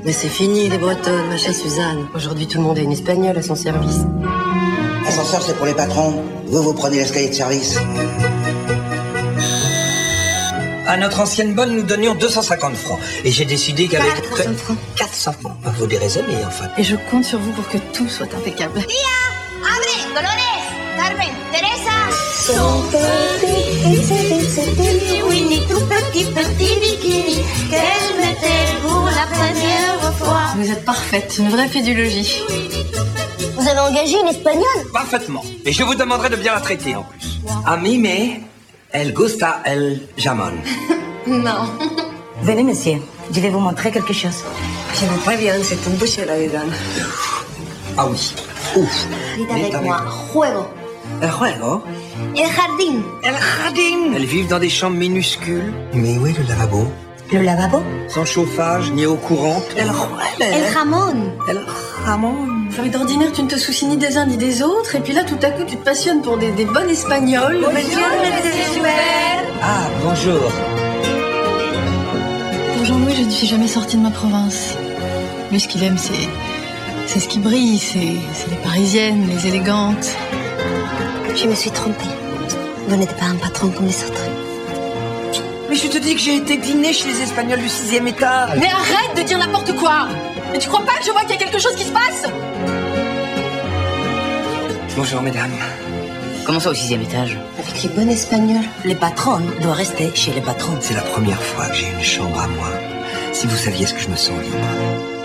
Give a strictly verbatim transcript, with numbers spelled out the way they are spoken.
Mais c'est fini, les Bretonnes, ma chère Suzanne. Aujourd'hui, tout le monde a une espagnole à son service. L'ascenseur, c'est pour les patrons. Vous, vous prenez l'escalier de service. À notre ancienne bonne, nous donnions deux cent cinquante francs. Et j'ai décidé qu'avec... quatre cents francs. quatre cents francs. Vous déraisonnez, enfin. Et je compte sur vous pour que tout soit impeccable. Tia, abre, Dolorès, Carmen, Teresa. Son petit, petit, petit, Winnie, tout petit, petit bikini, qu'elle mettait pour la première fois. Vous êtes parfaite, une vraie fédulogie. Vous avez engagé une espagnole? Parfaitement. Et je vous demanderai de bien la traiter, en plus. A mí me... El gusta el jamón. Non. Venez, monsieur. Je vais vous montrer quelque chose. Je vous préviens, c'est une bouchée, la vegan. Ah oui. Ouf. Dites avec moi, juego. El juego. El jardín. El jardín. Elles vivent dans des chambres minuscules. Mais où est le lavabo? Le lavabo? Sans chauffage, ni eau courante. El El jamón. El jamón. Mais d'ordinaire, tu ne te soucies ni des uns ni des autres, et puis là, tout à coup, tu te passionnes pour des, des bonnes espagnoles. Bonjour, monsieur Joubert. Ah, bonjour. Pour Jean-Louis, je ne suis jamais sortie de ma province. Lui, ce qu'il aime, c'est... c'est ce qui brille, c'est, c'est les parisiennes, les élégantes. Je me suis trompée. Vous n'êtes pas un patron comme les autres. Mais je te dis que j'ai été dîner chez les Espagnols du sixième étage. Mais arrête de dire n'importe quoi! Mais tu crois pas que je vois qu'il y a quelque chose qui se passe? Bonjour, mesdames. Comment ça au sixième étage? Avec les bonnes espagnoles. Les patrons doivent rester chez les patrons. C'est la première fois que j'ai une chambre à moi. Si vous saviez ce que je me sens libre.